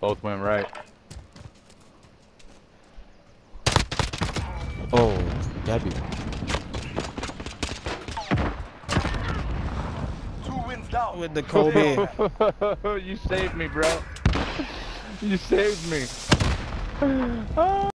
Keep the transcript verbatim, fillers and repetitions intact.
Both went right. Oh, that'd be. Two wins down. With the Kobe. You saved me, bro. You saved me.